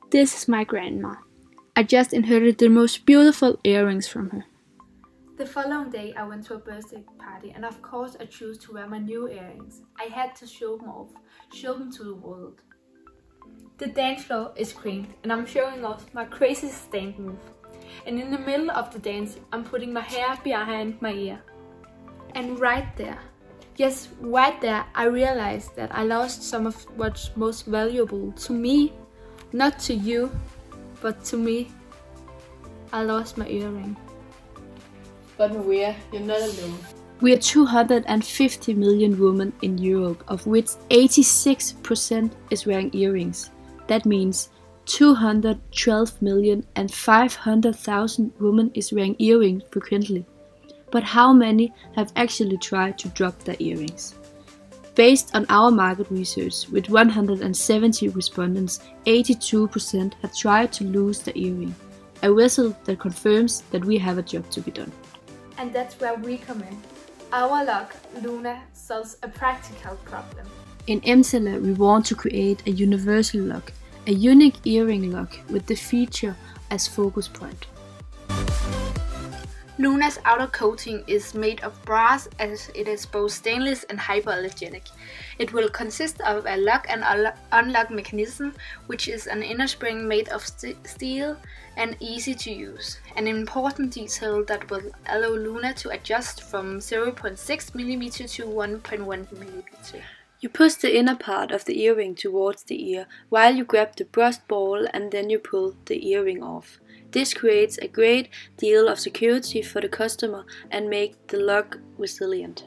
This is my grandma. I just inherited the most beautiful earrings from her. The following day I went to a birthday party and of course I chose to wear my new earrings. I had to show them off, show them to the world. The dance floor is green and I'm showing off my crazy stand move. And in the middle of the dance I'm putting my hair behind my ear. And right there, yes, right there I realized that I lost some of what's most valuable to me. Not to you, but to me. I lost my earring. But Maria, you're not alone. We are 250 million women in Europe, of which 86% is wearing earrings. That means 212,500,000 women is wearing earrings frequently. But how many have actually tried to drop their earrings? Based on our market research, with 170 respondents, 82% have tried to lose their earring. A result that confirms that we have a job to be done. And that's where we come in. Our lock, Luna, solves a practical problem. In Emtala, we want to create a universal lock, a unique earring lock with the feature as focus point. Luna's outer coating is made of brass as it is both stainless and hypoallergenic. It will consist of a lock and unlock mechanism, which is an inner spring made of steel and easy to use. An important detail that will allow Luna to adjust from 0.6 mm to 1.1 mm. You push the inner part of the earring towards the ear while you grab the brushed ball and then you pull the earring off. This creates a great deal of security for the customer and makes the lock resilient.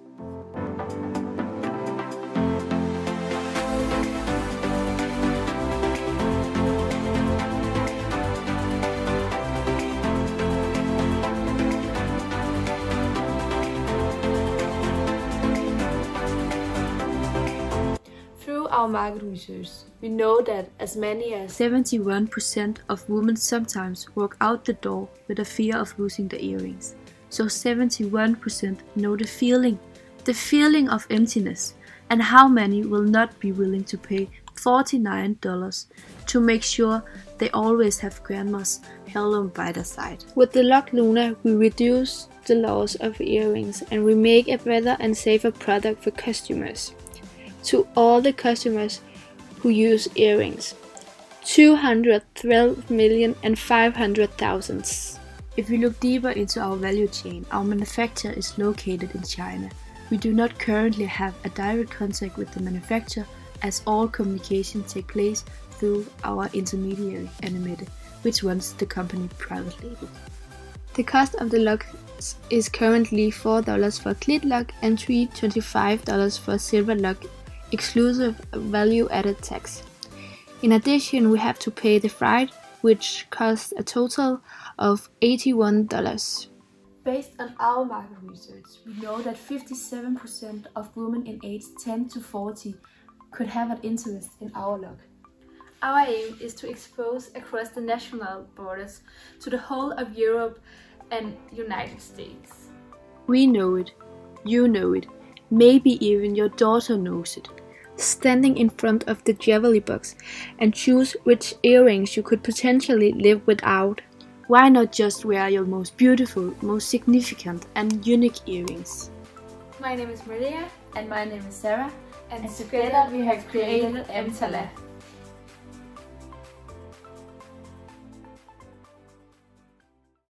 Through our market research, we know that as many as 71% of women sometimes walk out the door with a fear of losing their earrings. So 71% know the feeling of emptiness, and how many will not be willing to pay $49 to make sure they always have grandma's heirloom by their side. With the Lock Luna, we reduce the loss of earrings and we make a better and safer product for customers. To all the customers who use earrings, 212,500,000. If we look deeper into our value chain, our manufacturer is located in China. We do not currently have a direct contact with the manufacturer, as all communication takes place through our intermediary, Animette, which runs the company private label. The cost of the lock is currently $4 for clit lock and $325 for silver lock, exclusive value-added tax. In addition, we have to pay the freight, which costs a total of $81. Based on our market research, we know that 57% of women in age 10 to 40 could have an interest in our lock. Our aim is to expose across the national borders to the whole of Europe and United States. We know it, you know it, maybe even your daughter knows it. Standing in front of the jewelry box and choose which earrings you could potentially live without. Why not just wear your most beautiful, most significant and unique earrings? My name is Maria. And my name is Sarah. And together we have created Emtala.